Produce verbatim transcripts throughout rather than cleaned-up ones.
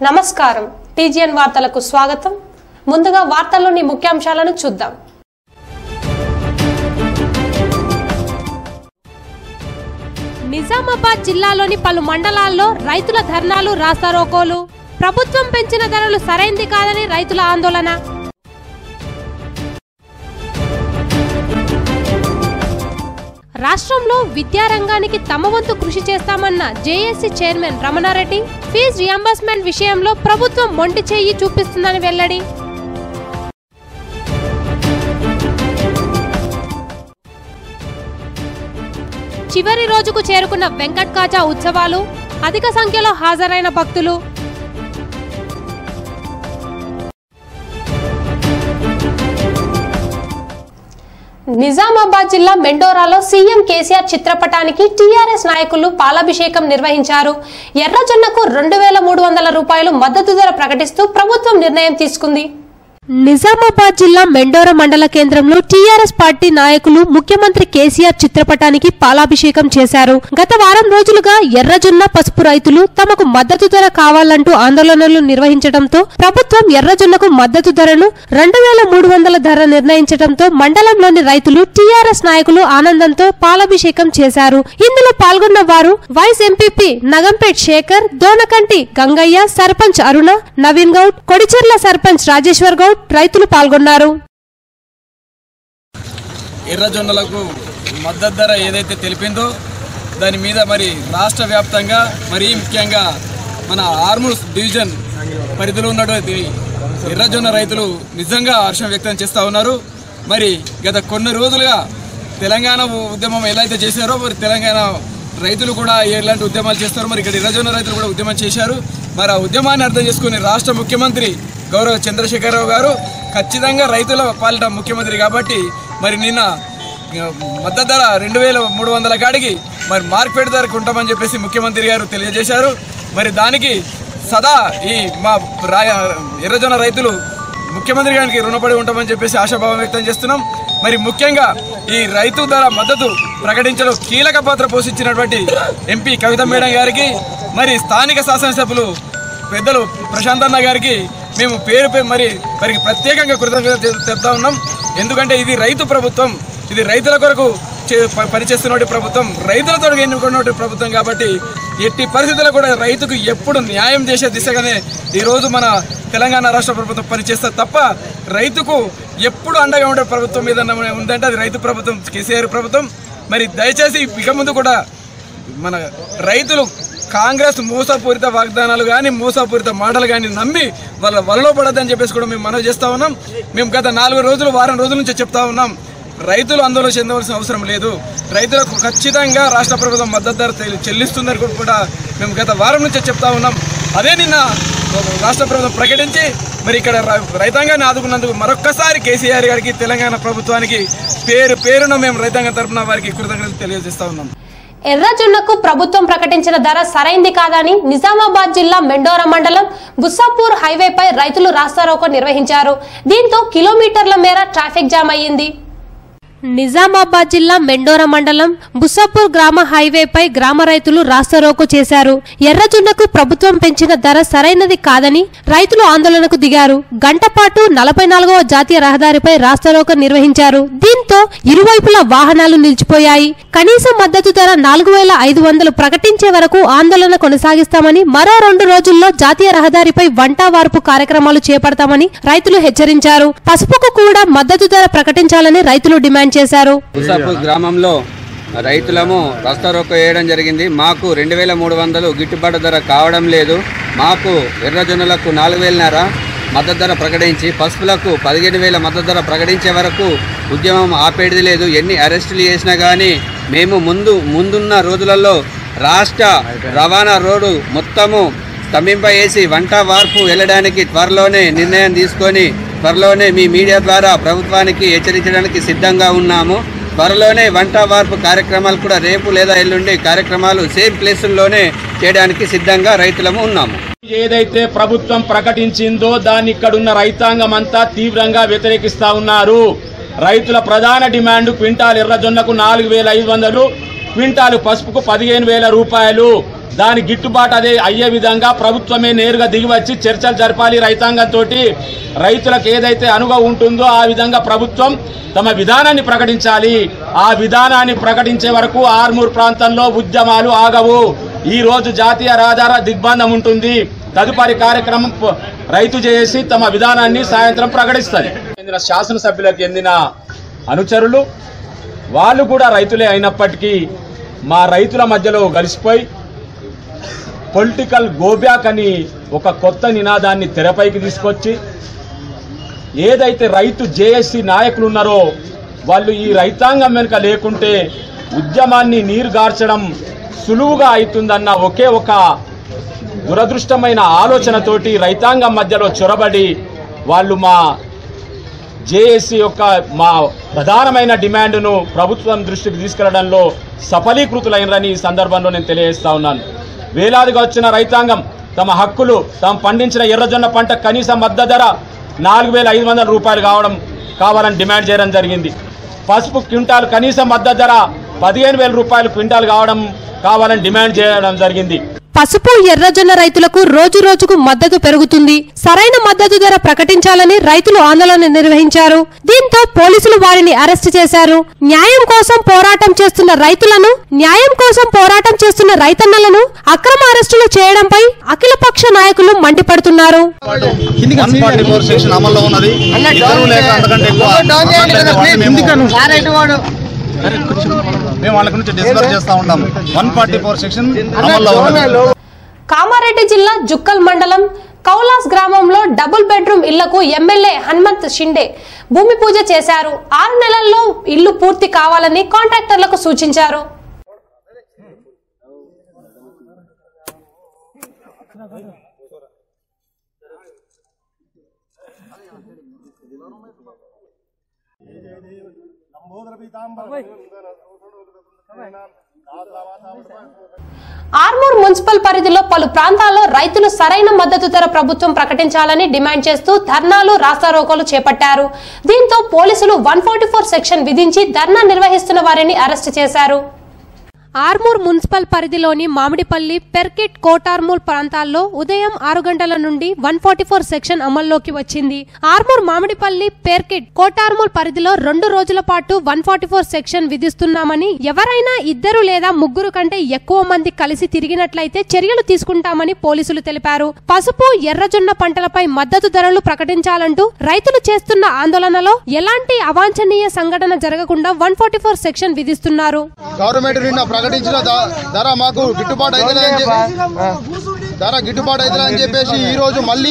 నమస్కారం టీజీఎన్ వార్తలకు స్వాగతం ముందుగా వార్తల్లోని ముఖ్యాంశాలను చూద్దాం నిజామాబాద్ జిల్లాలోని పలు మండలాల్లో రైతుల ధర్నాలు రాస్తారోకోలు ప్రభుత్వం పెంచిన ధరలు సరైంది కాదని రైతుల ఆందోళన రాష్ట్రంలో విద్యారంగానికి తమ వంతు కృషి చేస్తామన్న JAC chairman Ramanareddy fee reimbursement విషయంలో ప్రభుత్వం మొండి చేయి చూపిస్తుందని వెల్లడి చివరి రోజుకు చేరుకున్న వెంకట్ కాజా ఉత్సవాలు అధిక సంఖ్యలో హాజరైన భక్తులు నిజామాబాద్ జిల్లా మెండోరాలో సీఎం కేసీఆర్ చిత్రపటానికి టీఆర్ఎస్ నాయకులు పాలాభిషేకం నిర్వహించారు. ఎర్రజొన్నకు రెండు వేల మూడు వందల రూపాయలు మద్దతు ధర ప్రకటిస్తూ ప్రభుత్వం నిర్ణయం తీసుకుంది. నిజామాబాద్ జిల్లా మెండోరా మండల కేంద్రంలో టీఆర్ఎస్ పార్టీ నాయకులు ముఖ్యమంత్రి కేసీఆర్ చిత్రపటానికి పాలాభిషేకం చేశారు. గత వారం రోజులుగా ఎర్రజొన్న పసుపు రైతులు తమకు మద్దతు ధర కావాలంటూ ఆందోళనలు నిర్వహించడంతో ప్రభుత్వం ఎర్రజొన్నకు మద్దతు ధరను రెండు వేల మూడు వందల ధర నిర్ణయించడంతో మండలంలోని రైతులు టీఆర్ఎస్ నాయకులు ఆనందంతో పాలాభిషేకం చేశారు. ఇందులో పాల్గొన్న వారు వైస్ ఎంపీపీ నగంపేట్ శేఖర్, దోనకంటి గంగయ్య, సర్పంచ్ అరుణ, నవీన్ గౌడ్, కొడిచెర్ల సర్పంచ్ రాజేశ్వర్ గౌడ్ రైతులు పాల్గొన్నారు. ఎర్రజొన్నలకు మద్దతు ధర ఏదైతే తెలిపిందో దాని మీద మరి రాష్ట్ర వ్యాప్తంగా మరీ ముఖ్యంగా మన ఆర్మూర్ డివిజన్ పరిధిలో ఉన్నటువంటి ఎర్రజొన్న రైతులు నిజంగా హర్షం వ్యక్తం చేస్తూ ఉన్నారు. మరి గత కొన్ని రోజులుగా తెలంగాణ ఉద్యమం ఎలా అయితే చేశారో మరి తెలంగాణ రైతులు కూడా ఎలాంటి ఉద్యమాలు చేస్తారో మరి ఇక్కడ ఎర్రజొన్న రైతులు కూడా ఉద్యమం చేశారు. మరి ఆ ఉద్యమాన్ని అర్థం చేసుకుని రాష్ట్ర ముఖ్యమంత్రి గౌరవ చంద్రశేఖరరావు గారు ఖచ్చితంగా రైతుల పాలిట ముఖ్యమంత్రి కాబట్టి మరి నిన్న మద్దతు ధర రెండు వేల మూడు వందల కాడికి మరి మార్కెట్ ధరకు ఉంటామని చెప్పేసి ముఖ్యమంత్రి గారు తెలియజేశారు. మరి దానికి సదా ఈ మా ఎర్రజొన్న రైతులు ముఖ్యమంత్రి గారికి రుణపడి ఉంటామని చెప్పేసి ఆశాభావం వ్యక్తం చేస్తున్నాం. మరి ముఖ్యంగా ఈ రైతు ధర మద్దతు ప్రకటించడం కీలక పాత్ర పోషించినటువంటి ఎంపీ కవిత మేడం గారికి మరి స్థానిక శాసనసభ్యులు పెద్దలు ప్రశాంత్ అన్న గారికి మేము పేరు పేరు మరి వారికి ప్రత్యేకంగా కృతజ్ఞత చెప్తా ఉన్నాం. ఎందుకంటే ఇది రైతు ప్రభుత్వం, ఇది రైతుల కొరకు పనిచేస్తున్న ప్రభుత్వం, రైతులతో ఎన్నుకున్న ప్రభుత్వం కాబట్టి ఎట్టి పరిస్థితుల్లో కూడా రైతుకు ఎప్పుడు న్యాయం చేసే దిశగానే ఈరోజు మన తెలంగాణ రాష్ట్ర ప్రభుత్వం పనిచేస్తే తప్ప రైతుకు ఎప్పుడు అండగా ఉండే ప్రభుత్వం ఏదన్నా ఉందంటే అది రైతు ప్రభుత్వం, కేసీఆర్ ప్రభుత్వం. మరి దయచేసి ఇక ముందు కూడా మన రైతులు కాంగ్రెస్ మోసపూరిత వాగ్దానాలు కానీ మోసపూరిత మాటలు కానీ నమ్మి వాళ్ళ వలలో పడద్దని చెప్పేసి కూడా మేము మనవి చేస్తూ ఉన్నాం. మేము గత నాలుగు రోజులు వారం రోజుల నుంచి చెప్తా ఉన్నాం, రైతులు ఆందోళన చెందవలసిన అవసరం లేదు, రైతులకు ఖచ్చితంగా రాష్ట్ర ప్రభుత్వం మద్దతు ధర చెల్లిస్తుందని కూడా మేము గత వారం నుంచే చెప్తా ఉన్నాం. అదే నిన్న రాష్ట్ర ప్రభుత్వం ప్రకటించి మరి ఇక్కడ రైతాంగాన్ని ఆదుకున్నందుకు మరొక్కసారి కేసీఆర్ గారికి తెలంగాణ ప్రభుత్వానికి పేరు పేరున మేము రైతాంగం తరఫున వారికి కృతజ్ఞతలు తెలియజేస్తా ఉన్నాం. ఎర్రజొన్నకు ప్రభుత్వం ప్రకటించిన ధర సరైంది కాదని నిజామాబాద్ జిల్లా మెండోరా మండలం బుస్సాపూర్ హైవేపై రైతులు రాస్తారోకో నిర్వహించారు. దీంతో కిలోమీటర్ల మేర ట్రాఫిక్ జామ్ అయ్యింది. నిజామాబాద్ జిల్లా మెండోరా మండలం బుస్సాపూర్ గ్రామ హైవేపై గ్రామ రైతులు రాస్తారోకో చేశారు. ఎర్రజొన్నకు ప్రభుత్వం పెంచిన ధర సరైనది కాదని రైతులు ఆందోళనకు దిగారు. గంట పాటు నలభై నాలుగవ జాతీయ రహదారిపై రాస్తారోకో నిర్వహించారు. దీంతో ఇరువైపులా వాహనాలు నిలిచిపోయాయి. కనీస మద్దతు ధర నాలుగు వేల ఐదు వందలు ప్రకటించే వరకు ఆందోళన కొనసాగిస్తామని, మరో రెండు రోజుల్లో జాతీయ రహదారిపై వంటా వార్పు కార్యక్రమాలు చేపడతామని రైతులు హెచ్చరించారు. పసుపుకు కూడా మద్దతు ధర ప్రకటించాలని రైతులు డిమాండ్ చేశారు. బుస్సాపూర్ గ్రామంలో రైతులము రాస్తారోకో వేయడం జరిగింది. మాకు రెండు వేల మూడు వందలు గిట్టుబాటు ధర కావడం లేదు, మాకు ఎర్రజొన్నలకు నాలుగు వేలన్నర మద్దతు ధర ప్రకటించి పసుపులకు పదిహేను వేల మద్దతు ధర ప్రకటించే వరకు ఉద్యమం ఆపేది లేదు. ఎన్ని అరెస్టులు చేసినా కానీ మేము ముందు ముందున్న రోజులలో రాష్ట్ర రవాణా రోడ్డు మొత్తము స్తంభింపజేసి వంట వార్పు వెళ్ళడానికి త్వరలోనే నిర్ణయం తీసుకొని త్వరలోనే మీ మీడియా ద్వారా ప్రభుత్వానికి హెచ్చరించడానికి సిద్ధంగా ఉన్నాము. త్వరలోనే వంట వార్పు కార్యక్రమాలు కూడా రేపు లేదా ఎల్లుండి కార్యక్రమాలు సేమ్ ప్లేసుల్లోనే చేయడానికి సిద్ధంగా రైతులము ఉన్నాము. ఏదైతే ప్రభుత్వం ప్రకటించిందో దాన్ని ఇక్కడున్న రైతాంగం అంతా తీవ్రంగా వ్యతిరేకిస్తా ఉన్నారు. రైతుల ప్రధాన డిమాండ్ క్వింటాల్ ఎర్రజొన్నకు నాలుగు వేల ఐదు వందలు, క్వింటాలు పసుపుకు పదిహేను వేల రూపాయలు. దాని గిట్టుబాటు అదే అయ్యే విధంగా ప్రభుత్వమే నేరుగా దిగివచ్చి చర్చలు జరపాలి రైతాంగంతో. రైతులకు ఏదైతే అనుగా ఉంటుందో ఆ విధంగా ప్రభుత్వం తమ విధానాన్ని ప్రకటించాలి. ఆ విధానాన్ని ప్రకటించే వరకు ఆర్మూర్ ప్రాంతంలో ఉద్యమాలు ఆగవు. ఈ రోజు జాతీయ రహదారి దిగ్బంధం ఉంటుంది. తదుపరి కార్యక్రమం రైతు చేసి తమ విధానాన్ని సాయంత్రం ప్రకటిస్తుంది. చెందిన శాసనసభ్యులకు చెందిన అనుచరులు వాళ్ళు కూడా రైతులే అయినప్పటికీ మా రైతుల మధ్యలో కలిసిపోయి పొలిటికల్ గోబ్యాక్ అని ఒక కొత్త నినాదాన్ని తెరపైకి తీసుకొచ్చి ఏదైతే రైతు జేఏసీ నాయకులు ఉన్నారో వాళ్ళు ఈ రైతాంగం వెనుక లేకుంటే ఉద్యమాన్ని నీరుగార్చడం సులువుగా అవుతుందన్న ఒకే ఒక దురదృష్టమైన ఆలోచనతోటి రైతాంగం మధ్యలో చొరబడి వాళ్ళు మా జేఏసీ యొక్క మా ప్రధానమైన డిమాండ్ను ప్రభుత్వం దృష్టికి తీసుకెళ్లడంలో సఫలీకృతులైనరని ఈ సందర్భంలో నేను తెలియజేస్తా ఉన్నాను. వేలాదిగా వచ్చిన రైతాంగం తమ హక్కులు తాము పండించిన ఎర్రజొన్న పంట కనీస మద్దతు ధర నాలుగు వేల ఐదు వందల రూపాయలు కావడం కావాలని డిమాండ్ చేయడం జరిగింది. పసుపు క్వింటాల్ కనీస మద్దతు ధర పదిహేను వేల రూపాయలు క్వింటాల్ కావడం కావాలని డిమాండ్ చేయడం జరిగింది. పసుపు ఎర్రజొన్న రైతులకు రోజు రోజుకు మద్దతు పెరుగుతుంది. సరైన మద్దతు ధర ప్రకటించాలని రైతులు ఆందోళన నిర్వహించారు. దీంతో పోలీసులు వారిని అరెస్టు చేశారు. న్యాయం కోసం పోరాటం చేస్తున్న రైతులను, న్యాయం కోసం పోరాటం చేస్తున్న రైతన్నలను అక్రమ అరెస్టులు చేయడంపై అఖిలపక్ష నాయకులు మండిపడుతున్నారు. కామారెడ్డి జిల్లా జుక్కల్ మండలం కౌలాస్ గ్రామంలో డబుల్ బెడ్రూమ్ ఇళ్లకు ఎమ్మెల్యే హనుమంత్ షిండే భూమి పూజ చేశారు. ఆరు నెలల్లో ఇల్లు పూర్తి కావాలని కాంట్రాక్టర్లకు సూచించారు. ఆర్మూర్ మున్సిపల్ పరిధిలో పలు ప్రాంతాల్లో రైతులు సరైన మద్దతు ధర ప్రభుత్వం ప్రకటించాలని డిమాండ్ చేస్తూ ధర్నాలు, రాస్తారోకోలు చేపట్టారు. దీంతో పోలీసులు వన్ ఫార్టీ ఫోర్ సెక్షన్ విధించి ధర్నా నిర్వహిస్తున్న వారిని అరెస్టు చేశారు. ఆర్మూర్ మున్సిపల్ పరిధిలోని మామిడిపల్లి, పెర్కిట్, కోటార్మూర్ ప్రాంతాల్లో ఉదయం ఆరు గంటల నుండి వన్ ఫార్టీ ఫోర్ సెక్షన్ అమల్లోకి వచ్చింది. ఆర్మూర్, మామిడిపల్లి, పెర్కిట్, కోటార్మూర్ పరిధిలో రెండు రోజుల పాటు వన్ ఫార్టీ ఫోర్ సెక్షన్ విధిస్తున్నామని, ఎవరైనా ఇద్దరు లేదా ముగ్గురు కంటే ఎక్కువ మంది కలిసి తిరిగినట్లయితే చర్యలు తీసుకుంటామని పోలీసులు తెలిపారు. పసుపు, ఎర్రజొన్న పంటలపై మద్దతు ధరలు ప్రకటించాలంటూ రైతులు చేస్తున్న ఆందోళనలో ఎలాంటి అవాంఛనీయ సంఘటన జరగకుండా వన్ ఫార్టీ ఫోర్ సెక్షన్ విధిస్తున్నారు. ప్రకటించిన ధర మాకు గిట్టుబాటు అయితే ధర గిట్టుబాటు అయితే అని చెప్పేసి ఈ రోజు మళ్ళీ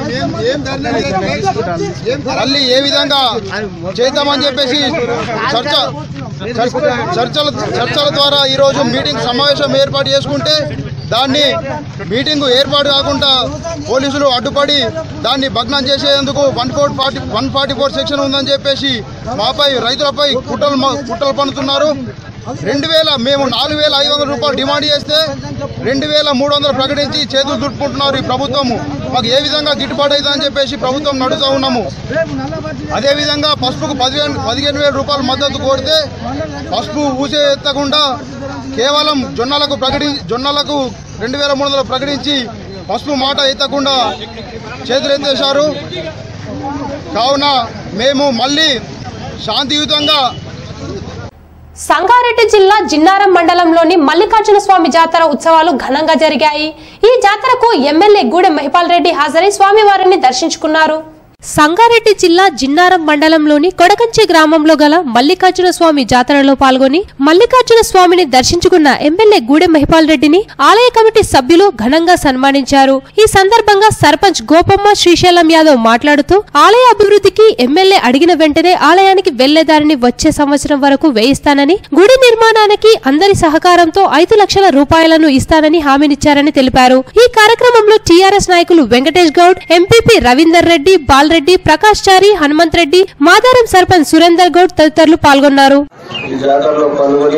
మళ్ళీ ఏ విధంగా చేద్దామని చెప్పేసి చర్చ చర్చల చర్చల ద్వారా ఈ రోజు మీటింగ్ సమావేశం ఏర్పాటు చేసుకుంటే దాన్ని మీటింగు ఏర్పాటు కాకుండా పోలీసులు అడ్డుపడి దాన్ని భగ్నం చేసేందుకు one four forty one forty four section ఉందని చెప్పేసి మాపై రైతులపై కుట్రలు కుట్రలు పన్నుతున్నారు. రెండు వేల మేము నాలుగు వేల ఐదు వందల రూపాయలు డిమాండ్ చేస్తే రెండు వేల మూడు వందలు ప్రకటించి చేతులు దుట్టుకుంటున్నారు ఈ ప్రభుత్వము. మాకు ఏ విధంగా గిట్టుబాటు అవుతుందని చెప్పేసి ప్రభుత్వం నడుస్తూ ఉన్నాము. అదేవిధంగా పసుపుకు పదిహేను పదిహేను వేల రూపాయలు మద్దతు కోరితే పసుపు ఊసే ఎత్తకుండా కేవలం జొన్నలకు ప్రకటి జొన్నలకు రెండు వేల మూడు వందలు ప్రకటించి పసుపు మాట ఎత్తకుండా చేతులు ఎత్తేశారు. కావున మేము మళ్ళీ శాంతియుతంగా సంగారెడ్డి జిల్లా జిన్నారం మండలంలోని మల్లికార్జున స్వామి జాతర ఉత్సవాలు ఘనంగా జరిగాయి. ఈ జాతరకు ఎమ్మెల్యే గూడెం మహిపాల్ రెడ్డి హాజరై స్వామివారిని దర్శించుకున్నారు. సంగారెడ్డి జిల్లా జిన్నారం మండలంలోని కొడకంచి గ్రామంలో గల మల్లికార్జున స్వామి జాతరలో పాల్గొని మల్లికార్జున స్వామిని దర్శించుకున్న ఎమ్మెల్యే గూడెం మహిపాల్ రెడ్డిని ఆలయ కమిటీ సభ్యులు ఘనంగా సన్మానించారు. ఈ సందర్భంగా సర్పంచ్ గోపమ్మ శ్రీశైలం యాదవ్ మాట్లాడుతూ ఆలయ అభివృద్ధికి ఎమ్మెల్యే అడిగిన వెంటనే ఆలయానికి వెళ్లేదారిని వచ్చే సంవత్సరం వరకు వేయిస్తానని, గుడి నిర్మాణానికి అందరి సహకారంతో ఐదు లక్షల రూపాయలను ఇస్తానని హామీనిచ్చారని తెలిపారు. ఈ కార్యక్రమంలో టీఆర్ఎస్ నాయకులు వెంకటేష్ గౌడ్, ఎంపీపీ రవీందర్ రెడ్డి, బాల్ రెడ్డి, ప్రకాష్ చారి, హనుమంత్ రెడ్డి, మాదారం సర్పంచ్ సురేందర్ గౌడ్ తదితరులు పాల్గొన్నారు. ఈ జాతరలో పాల్గొని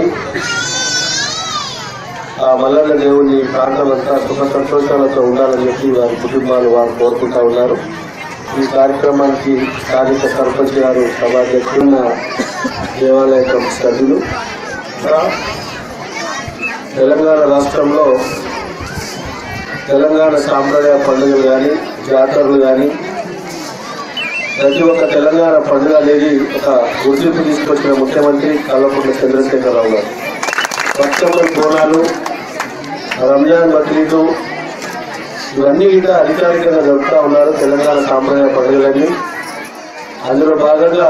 ఆ మల్లన్న దేవుని ప్రాంతమంతా సుఖ సంతోషాలతో ఉండాలని చెప్పి వారి కుటుంబాలు వారు కోరుకుంటా ఉన్నారు. ఈ కార్యక్రమానికి స్థానిక సర్పంచ్ గారు, సభాధ్యక్షున్న దేవాలయ కమిటీ సభ్యులు, తెలంగాణ రాష్ట్రంలో తెలంగాణ సాంప్రదాయ పండుగలు కానీ జాతరలు కానీ ప్రతి ఒక్క తెలంగాణ పండుగ అనేది ఒక గుర్తింపు తీసుకొచ్చిన ముఖ్యమంత్రి కల్వకుంట్ల చంద్రశేఖరరావు గారు. బతుకమ్మ బోనాలు, రంజాన్, బక్రీదు ఇవన్నీ కూడా అధికారికంగా జరుపుతూ ఉన్నారు తెలంగాణ సాంప్రదాయ పండుగలన్నీ. అందులో భాగంగా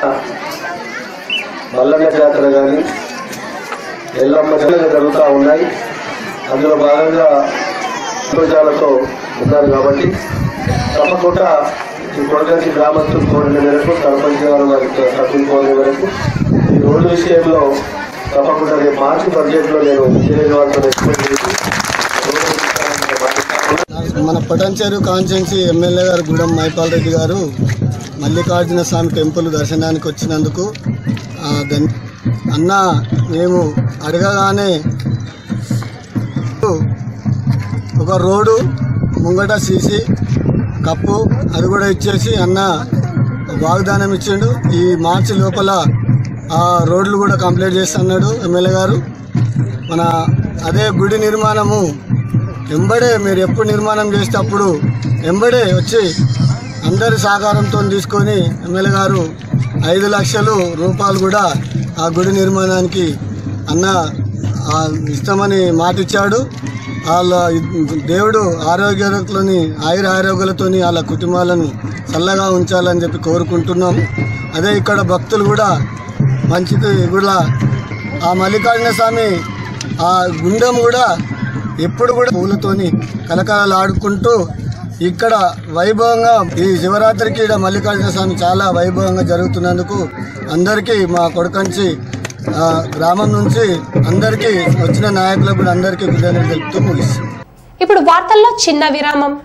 మల్లన్న జాతర కానీ ఎల్లమ్మ జాతర జరుగుతూ ఉన్నాయి. అందులో భాగంగా ప్రజలతో ఉన్నారు కాబట్టి తప్పకుండా ఈ కొడగంటి గ్రామస్తులు కోరిన మేరకు సర్పంచ్ గారు వారి సభ్యులు కోరిన మేరకు ఈ రోడ్డు విషయంలో తప్పకుండా రేపు మార్చి బడ్జెట్ లో నేను విజయనగరం వారితో ఎక్స్పెక్ట్ చేసి మన పటాన్చేరు కాన్స్టిట్యున్సీ ఎమ్మెల్యే గారు గూడెం మైపాల్ రెడ్డి గారు మల్లికార్జున స్వామి టెంపుల్ దర్శనానికి వచ్చినందుకు అన్న మేము అడగగానే ఒక రోడ్డు ముంగట సీసీ కప్పు అది కూడా ఇచ్చేసి అన్న వాగ్దానం ఇచ్చిండు. ఈ మార్చి లోపల ఆ రోడ్లు కూడా కంప్లీట్ చేస్తున్నాడు ఎమ్మెల్యే గారు. మన అదే గుడి నిర్మాణము ఎంబడే మీరు ఎప్పుడు నిర్మాణం చేస్తే అప్పుడు ఎంబడే వచ్చి అందరి సహకారంతో తీసుకొని ఎమ్మెల్యే గారు ఐదు లక్షలు రూపాయలు కూడా ఆ గుడి నిర్మాణానికి అన్న ఇస్తామని మాటిచ్చాడు. వాళ్ళ దేవుడు ఆరోగ్యాలతోని ఆయుర ఆరోగ్యాలతోని వాళ్ళ కుటుంబాలను చల్లగా ఉంచాలని చెప్పి కోరుకుంటున్నాం. అదే ఇక్కడ భక్తులు కూడా మంచిది కూడా ఆ మల్లికార్జున స్వామి ఆ గుండం కూడా ఎప్పుడు కూడా పూలతోని కలకలలు ఆడుకుంటూ ఇక్కడ వైభవంగా ఈ శివరాత్రికి ఇక్కడ మల్లికార్జున స్వామి చాలా వైభవంగా జరుగుతున్నందుకు అందరికీ మా కొడకంచి గ్రామం నుంచి అందరికీ వచ్చిన నాయకులకు కూడా అందరికీ కృతజ్ఞతలు తెలుపుతూ ముగిస్తాం. ఇప్పుడు వార్తల్లో చిన్న విరామం.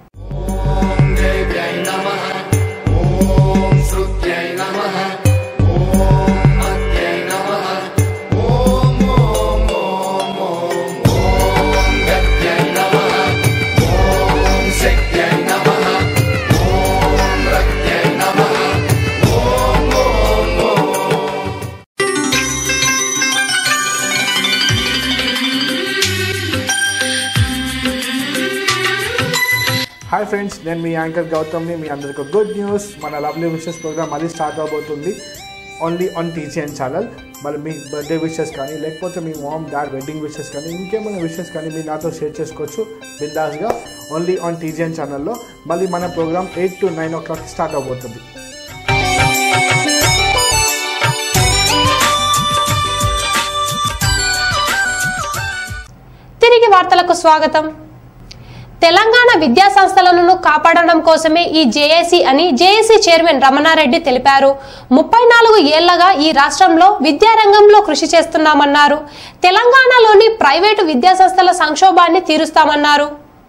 హాయ్ ఫ్రెండ్స్, నేను మీ యాంకర్ గౌతమ్ని. మీ అందరికి గుడ్ న్యూస్, మన లవ్లీ విషెస్ ప్రోగ్రామ్ మళ్ళీ స్టార్ట్ అవబోతుంది ఓన్లీ ఆన్ టీజీఎన్ ఛానల్. మరి మీ బర్త్డే విషెస్ కానీ లేకపోతే మీ మామ్ డాడ్ వెడ్డింగ్ విషెస్ కానీ ఇంకేమైనా విషెస్ కానీ మీరు నాతో షేర్ చేసుకోవచ్చు బిందాస్గా ఓన్లీ ఆన్ టీజీఎన్ ఛానల్లో. మళ్ళీ మన program eight to nine o'clock start అవబోతుంది. తిరిగి వార్తలకు స్వాగతం. తెలంగాణ విద్యా సంస్థలను కాపాడడం కోసమే ఈ జేఏసీ అని జేఏసీ చైర్మన్ రమణారెడ్డి తెలిపారు. ముప్పై నాలుగు ఏళ్లగా ఈ రాష్ట్రంలో విద్యారంగంలో కృషి చేస్తున్నామన్నారు. తెలంగాణలోని ప్రైవేటు విద్యా సంస్థల సంక్షోభాన్ని తీరుస్తామన్నారు.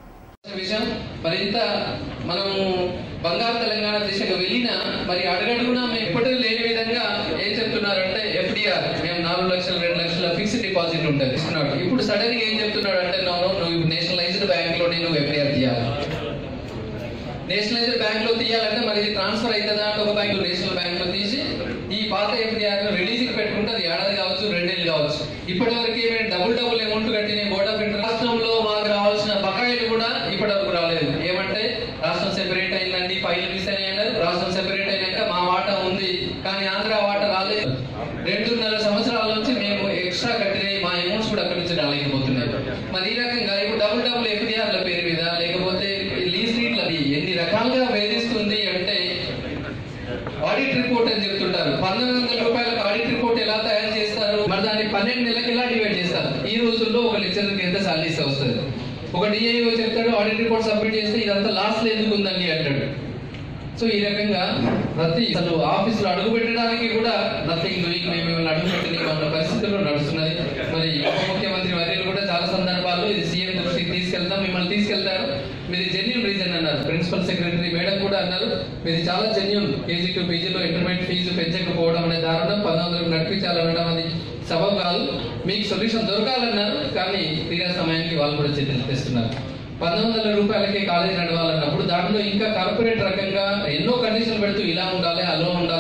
బంగారు తెలంగాణ దిశగా వెళ్ళినా మరి అడగడుగునా మేము ఎప్పటికీ లేని విధంగా ఏం చెప్తున్నారంటే ఎఫ్డిఆర్ మేము నాలుగు లక్షలు రెండు లక్షల ఫిక్స్డ్ డిపాజిట్ ఉంటుంది ఇస్తున్నాడు. ఇప్పుడు సడన్ గా ఏం చెప్తున్నాడు అంటే నో నువ్వు నేషనలైజ్డ్ బ్యాంక్ లోనే నువ్వు ఎఫ్డిఆర్ తీయాలి. నేషనలైజ్డ్ బ్యాంక్ లో తీయాలంటే మరి ఇది ట్రాన్స్ఫర్ అవుతుందా అంటే ఒక బ్యాంక్ నేషనల్ బ్యాంక్ లో తీసి ఈ పాత ఎఫ్డిఆర్ రిలీజ్ కి పెట్టుకుంటే అది ఏడాది కావచ్చు రెండేళ్ళు కావచ్చు. ఇప్పటి వరకు మేము డబుల్ డబుల్ అమౌంట్ కట్టిన బోర్డ్ ఆఫ్ ఇంటర్ రాష్ట్రంలో మాకు రావాల్సిన బకాయిలు కూడా ఇప్పటి వరకు రాలేదు. ఏమంటే రాష్ట్రం సెపరేట్ అయిందండి, ఫైల్ మిస్ అయ్యారు. రాష్ట్రం సెపరేట్ అయినాక మా వాటా ఉంది కానీ ఆంధ్ర వాటా రాలేదు. రెండున్నర సంవత్సరాల నుంచి మేము ఎక్స్ట్రా కట్టిన మా అమౌంట్స్ కూడా అక్కడి నుంచి రాలేకపోతున్నాయి. మరి ఈ రకంగా ఇప్పుడు డబుల్ డబుల్ ఎఫ్డిఆర్ల పేరు మీద లేకపోతే లీజ్ రీట్లు అది ఎన్ని రకాలుగా వేధిస్తుంది అంటే ఆడిట్ రిపోర్ట్ అని చెప్తుంటారు. పంతొమ్మిది వందల రూపాయలకు ఆడిట్ రిపోర్ట్ ఎలా తయారు చేస్తారు, మరి దాన్ని పన్నెండు నెలలకు ఎలా డివైడ్ చేస్తారు. ఈ రోజుల్లో ఒక లెక్చర్కి ఎంత సాలరీ వస్తుంది. ఒక డిఐఓ చెప్తాడు ఆడిట్ రిపోర్ట్ సబ్మిట్ చేస్తే ఇదంతా లాస్ట్ లో ఎందుకు ఉందండి అంటాడు. సో ఈ రకంగా ప్రతి అసలు ఆఫీసులో అడుగు పెట్టడానికి కూడా నథింగ్ డూయింగ్ మేము మిమ్మల్ని అడుగు పెట్టిన పరిస్థితుల్లో నడుస్తున్నది. మరి ఉప ముఖ్యమంత్రి వర్యులు కూడా చాలా సందర్భాల్లో ఇది సీఎం దృష్టికి తీసుకెళ్తాం, మిమ్మల్ని తీసుకెళ్తారు. మీది జెన్యూన్ రీజన్ అన్నారు. ప్రిన్సిపల్ సెక్రటరీ మేడం కూడా అన్నారు మీది చాలా జెన్యూన్. కేజీ టు పీజీలో ఇంటర్మీడియట్ ఫీజు పెంచకపోవడం అనే దారుణం పంతొమ్మిది వందలకు నడిపించాలనడం అది సబబు కాదు, మీకు సొల్యూషన్ దొరకాలన్నారు. కానీ తీరా సమయానికి వాళ్ళు కూడా చర్యలు తెస్తున్నారు. పంతొమ్మిది వందల రూపాయలకే కాలేజీ నడవాలన్నప్పుడు దాంట్లో ఇంకా కార్పొరేట్ రకంగా ఎన్నో కండిషన్లు పెడుతూ ఇలా ఉండాలి అలా ఉండాలి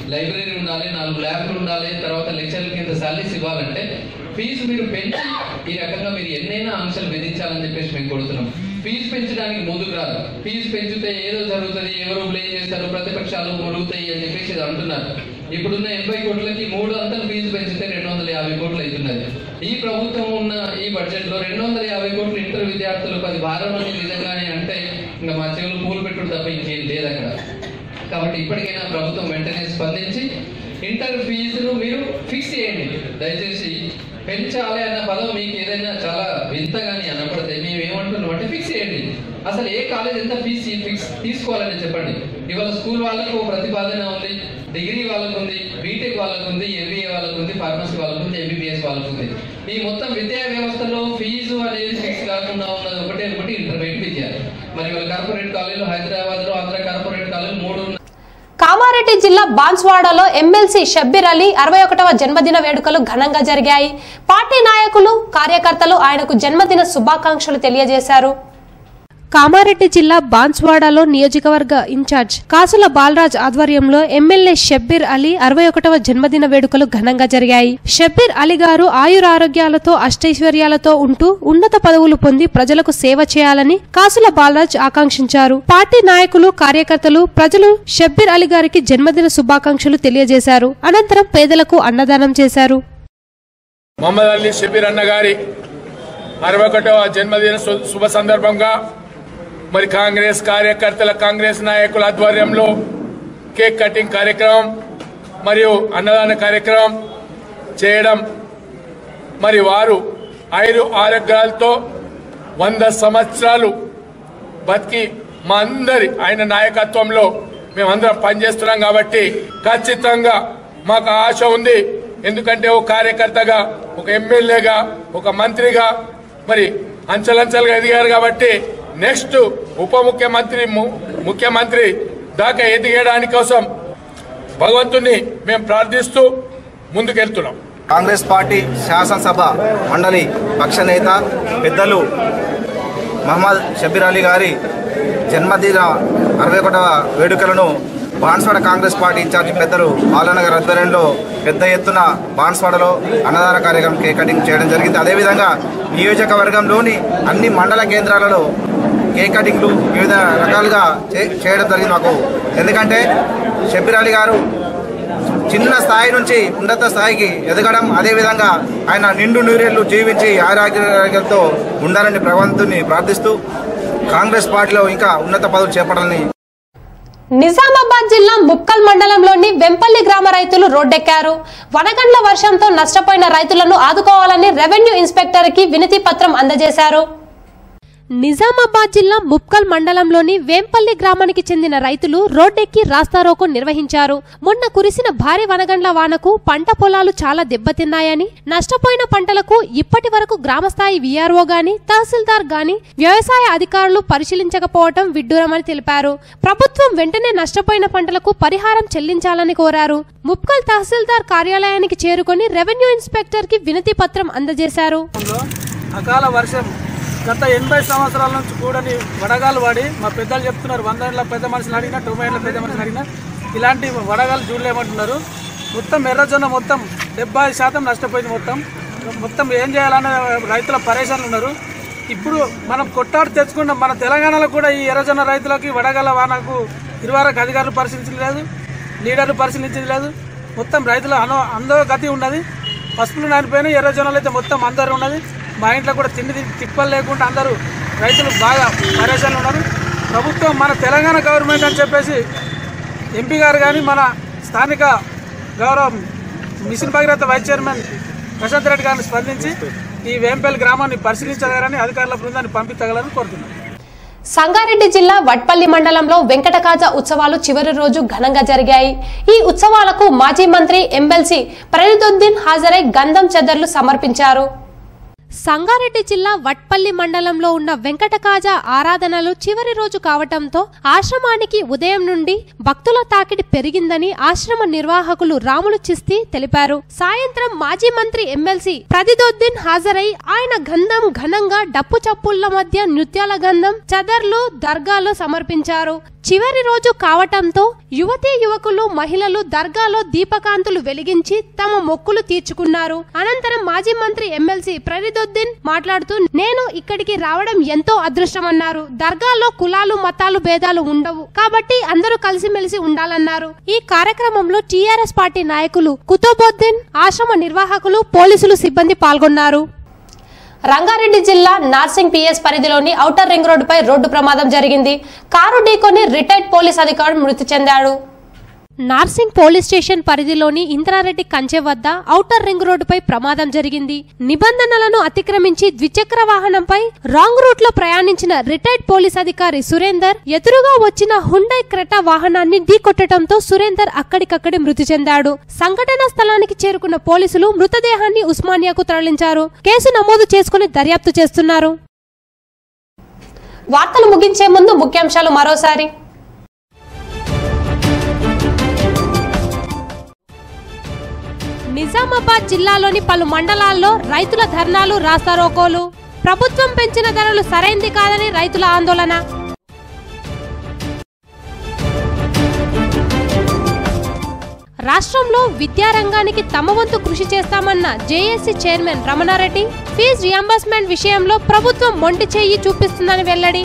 లైబ్రరీ ఉండాలి, నాలుగు ల్యాబ్లు ఉండాలి, తర్వాత లెక్చర్ల కింద సాలరీస్ ఇవ్వాలంటే ఫీజు మీరు పెంచి ఈ రకంగా మీరు ఎన్నైనా ఆంక్షలు విధించాలని చెప్పేసి మేము కొడుతున్నాం. ఫీజు పెంచడానికి ముందుకు రాదు. ఫీజు పెంచితే ఏదో జరుగుతుంది, ఎవరు బ్లేమ్ చేస్తారు, ప్రతిపక్షాలు మురుగుతాయి అని చెప్పేసి అంటున్నారు. ఇప్పుడున్న ఎనభై కోట్లకి మూడు అంతలు ఫీజు పెంచితే రెండు వందల యాభై కోట్లు అవుతున్నది. ఈ ప్రభుత్వం ఉన్న ఈ బడ్జెట్ లో రెండు వందల యాభై కోట్లు ఇంటర్ విద్యార్థులకు అది భారం అని నిజంగానే అంటే ఇంకా మా చెవులు పూలు పెట్టుడు తప్ప ఇంకేం లేదు అక్కడ. కాబట్టి ఇప్పటికైనా ప్రభుత్వం వెంటనే స్పందించి ఇంటర్ ఫీజును మీరు ఫిక్స్ చేయండి. దయచేసి పెంచాలి అన్న పదం మీకు ఏదైనా చాలా వింతగాని అనపడితే మేము ఏమంటున్నాం అంటే ఫిక్స్ చేయండి. అసలు ఏ కాలేజ్ ఎంత ఫీజు ఫిక్స్ తీసుకోవాలని చెప్పండి. ఇవాళ స్కూల్ వాళ్ళకు ప్రతిపాదన ఉంది, డిగ్రీ వాళ్ళకు ఉంది, బీటెక్ వాళ్ళకు ఉంది, ఎంబీఏ వాళ్ళకు ఉంది, ఫార్మసీ వాళ్ళకు ఉంది, ఎంబీబీఎస్ వాళ్ళకు ఉంది. ఈ మొత్తం విద్యా వ్యవస్థలో ఫీజు అనేది ఫిక్స్ కాకుండా ఉన్నది ఒకటే ఒకటి ఇంటర్మీడియట్ విద్య. మరి వాళ్ళ కార్పొరేట్ కాలేజీలు హైదరాబాద్ లో ఆంధ్ర కార్పొరేట్ కాలేజీలు మూడు. కామారెడ్డి జిల్లా బాన్స్వాడలో ఎమ్మెల్సీ షబ్బీర్ అలీ అరవై ఒకటవ జన్మదిన వేడుకలు ఘనంగా జరిగాయి. పార్టీ నాయకులు, కార్యకర్తలు ఆయనకు జన్మదిన శుభాకాంక్షలు తెలియజేశారు. కామారెడ్డి జిల్లా బాన్స్వాడలో నియోజకవర్గ ఇన్ఛార్జ్ కాసుల బాలరాజ్ ఆధ్వర్యంలో ఎమ్మెల్యే షబ్బీర్ అలీ అరవై ఒకటవ జన్మదిన వేడుకలు ఘనంగా జరిగాయి. షబ్బీర్ అలీ గారు ఆయురారోగ్యాలతో అష్టైశ్వర్యాలతో ఉంటూ ఉన్నత పదవులు పొంది ప్రజలకు సేవ చేయాలని కాసుల బాలరాజ్ ఆకాంక్షించారు. పార్టీ నాయకులు, కార్యకర్తలు, ప్రజలు షబ్బీర్ అలీ గారికి జన్మదిన శుభాకాంక్షలు తెలియజేశారు. అనంతరం పేదలకు అన్నదానం చేశారు. మొహమ్మద్ అలీ షబ్బీర్ అన్న గారి అరవై ఒకటవ జన్మదిన శుభ సందర్భంగా మరి కాంగ్రెస్ కార్యకర్తల, కాంగ్రెస్ నాయకుల ఆధ్వర్యంలో కేక్ కటింగ్ కార్యక్రమం మరియు అన్నదాన కార్యక్రమం చేయడం, మరి వారు ఐదు ఆరోగ్యాలతో వంద సంవత్సరాలు బతికి మా అందరి ఆయన నాయకత్వంలో మేమందరం పనిచేస్తున్నాం. కాబట్టి ఖచ్చితంగా మాకు ఆశ ఉంది. ఎందుకంటే ఒక కార్యకర్తగా, ఒక ఎమ్మెల్యేగా, ఒక మంత్రిగా మరి అంచెలంచెలుగా ఎదిగారు. కాబట్టి నెక్స్ట్ ఉప ముఖ్యమంత్రి, ముఖ్యమంత్రి దాకా ఎదిగడానికి కోసం భగవంతుని మేము ప్రార్థిస్తూ ముందుకెళ్తున్నాం. కాంగ్రెస్ పార్టీ శాసనసభ మండలి పక్ష నేత పెద్దలు మహమ్మద్ షబ్బీర్ అలీ గారి జన్మదిన అరవై ఒకటవ వేడుకలను బాన్స్వాడ కాంగ్రెస్ పార్టీ ఇన్ఛార్జి పెద్దలు బాలనగర్ ఆధ్వర్యంలో పెద్ద ఎత్తున బాన్స్వాడలో అన్నదాన కార్యక్రమం కేక్ కటింగ్ చేయడం జరిగింది. అదేవిధంగా నియోజకవర్గంలోని అన్ని మండల కేంద్రాలలో కేక్ కటింగ్లు వివిధ రకాలుగా చేయడం జరిగింది మాకు. ఎందుకంటే షబ్బీర్ అలీ గారు చిన్న స్థాయి నుంచి ఉన్నత స్థాయికి ఎదగడం, అదేవిధంగా ఆయన నిండు నూరేళ్లు జీవించి ఆరోగ్యంతో ఉండాలని భగవంతుని ప్రార్థిస్తూ కాంగ్రెస్ పార్టీలో ఇంకా ఉన్నత పదవులు చేపట్టాలని. నిజామాబాద్ జిల్లా ముప్కల్ మండలంలోని వెంపల్లి గ్రామ రైతులు రోడ్డెక్కారు. వడగండ్ల వర్షంతో నష్టపోయిన రైతులను ఆదుకోవాలని రెవెన్యూ ఇన్స్పెక్టర్ కి వినతి పత్రం అందజేశారు. నిజామాబాద్ జిల్లా ముప్కల్ మండలంలోని వేంపల్లి గ్రామానికి చెందిన రైతులు రోడ్డెక్కి రాస్తారోకో నిర్వహించారు. మొన్న కురిసిన భారీ వనగండ్ల వానకు పంట పొలాలు చాలా దెబ్బతిన్నాయని, నష్టపోయిన పంటలకు ఇప్పటి వరకు గ్రామస్థాయి వీఆర్ఓ గాని, తహసీల్దార్ గాని, వ్యవసాయ అధికారులు పరిశీలించకపోవటం విడ్డూరమని తెలిపారు. ప్రభుత్వం వెంటనే నష్టపోయిన పంటలకు పరిహారం చెల్లించాలని కోరారు. ముప్కల్ తహసీల్దార్ కార్యాలయానికి చేరుకుని రెవెన్యూ ఇన్స్పెక్టర్ కి వినతి పత్రం అందజేశారు. అకాల వర్షం గత ఎనభై సంవత్సరాల నుంచి కూడని వడగాలు వాడి మా పెద్దలు చెప్తున్నారు. వంద ఏళ్ళ పెద్ద మనుషులు అడిగినా, తొంభై ఏళ్ళ పెద్ద మనుషులు అడిగినా ఇలాంటి వడగాలు చూడలేమంటున్నారు. మొత్తం ఎర్రజొన్న మొత్తం డెబ్బై శాతం నష్టపోయింది. మొత్తం మొత్తం ఏం చేయాలనే రైతుల పరేషాన్లు ఉన్నారు. ఇప్పుడు మనం కొట్టాడు తెచ్చుకున్నాం. మన తెలంగాణలో కూడా ఈ ఎర్రజొన్న రైతులకి వడగల వానకు ఇరువరకు అధికారులు పరిశీలించలేదు, లీడర్లు పరిశీలించలేదు. మొత్తం రైతుల అనో అందరూ గతి ఉన్నది. పసుపులు నానిపోయినా ఎర్రజొన్నలు అయితే మొత్తం అందరూ ఉన్నది. మా ఇంట్లో కూడా తిండి తిప్పలు లేకుండా అందరూ రైతులు బాగా పరేషాన్లు ఉన్నారు. ప్రభుత్వం మన తెలంగాణ గవర్నమెంట్ అని చెప్పేసి ఎంపీ గారు కానీ, మన స్థానిక గౌరవ mission Bhagiratha vice chairman Prashanth Reddy గారిని స్పందించి ఈ వేంపల్లి గ్రామాన్ని పరిశీలించగలరని అధికారుల బృందాన్ని పంపించగలరని కోరుతున్నారు. సంగారెడ్డి జిల్లా వట్పల్లి మండలంలో వెంకటకాజ ఉత్సవాలు చివరి రోజు ఘనంగా జరిగాయి. ఈ ఉత్సవాలకు మాజీ మంత్రి ఎమ్మెల్సీ ఫరీదుద్దీన్ హాజరై గంధం చెదర్లు సమర్పించారు. సంగారెడ్డి జిల్లా వట్పల్లి మండలంలో ఉన్న వెంకటకాజ ఆరాధనలు చివరి రోజు కావటంతో ఆశ్రమానికి ఉదయం నుండి భక్తుల తాకిడి పెరిగిందని ఆశ్రమ నిర్వాహకులు రాములు చిస్తి తెలిపారు. సాయంత్రం మాజీ మంత్రి ఎమ్మెల్సీ ప్రదిదోద్దీన్ హాజరై ఆయన గంధం ఘనంగా డప్పు చప్పుళ్ల మధ్య నృత్యాల గంధం చదర్లు దర్గాలో సమర్పించారు. చివరి రోజు కావటంతో యువతీ యువకులు మహిళలు దర్గాలో దీపకాంతులు వెలిగించి తమ మొక్కులు తీర్చుకున్నారు. అనంతరం మాజీ మంత్రి ఎమ్మెల్సీ ప్రదిదోద్దీన్ మాట్లాడుతూ నేను ఇక్కడికి రావడం ఎంతో అదృష్టమన్నారు. దర్గాలో కులాలు మతాలు భేదాలు ఉండవు కాబట్టి అందరూ కలిసిమెలిసి ఉండాలన్నారు. ఈ కార్యక్రమంలో టీఆర్ఎస్ పార్టీ నాయకులు కుతుబుద్దీన్, ఆశ్రమ నిర్వాహకులు, పోలీసులు సిబ్బంది పాల్గొన్నారు. రంగారెడ్డి జిల్లా నార్సింగ్ పిఎస్ పరిధిలోని ఔటర్ రింగ్ రోడ్డుపై రోడ్డు ప్రమాదం జరిగింది. కారు ఢీకొని రిటైర్డ్ పోలీస్ అధికారి మృతి చెందాడు. నార్సింగ్ పోలీస్ స్టేషన్ పరిధిలోని ఇంద్రారెడ్డి కంచె వద్ద ఔటర్ రింగ్ రోడ్డుపై ప్రమాదం జరిగింది. నిబంధనలను అతిక్రమించి ద్విచక్ర వాహనంపై రాంగ్ రూట్ లో ప్రయాణించిన రిటైర్డ్ పోలీస్ అధికారి సురేందర్ ఎదురుగా వచ్చిన హుండై క్రెటా వాహనాన్ని ఢీకొట్టడంతో సురేందర్ అక్కడికక్కడే మృతి చెందాడు. సంఘటనా స్థలానికి చేరుకున్న పోలీసులు మృతదేహాన్ని ఉస్మానియాకు తరలించారు. కేసు నమోదు చేసుకుని దర్యాప్తు చేస్తున్నారు. వార్తలు ముగించే ముందు ముఖ్యాంశాలు మరోసారి. నిజామాబాద్ జిల్లాలోని పలు మండలాల్లో రైతుల ధర్నాలు, రాస్తారోకోలు. ప్రభుత్వం పెంచిన ధరలు సరైంది కాదని రైతుల ఆందోళన. రాష్ట్రంలో విద్యారంగానికి తమ వంతు కృషి చేస్తామన్న JAC chairman Ramanareddy fee reimbursement విషయంలో ప్రభుత్వం మొండి చెయ్యి చూపిస్తుందని వెల్లడి.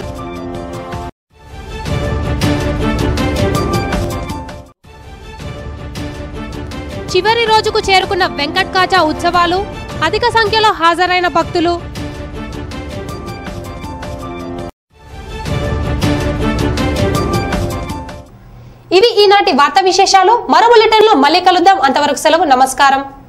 చివరి రోజుకు చేరుకున్న వెంకటకాజ ఉత్సవాలు, అధిక సంఖ్యలో హాజరైన భక్తులు. ఇవి ఈనాటి వార్తా విశేషాలు. మరో బులెటిన్లో మళ్ళీ కలుద్దాం. అంతవరకు సెలవు. నమస్కారం.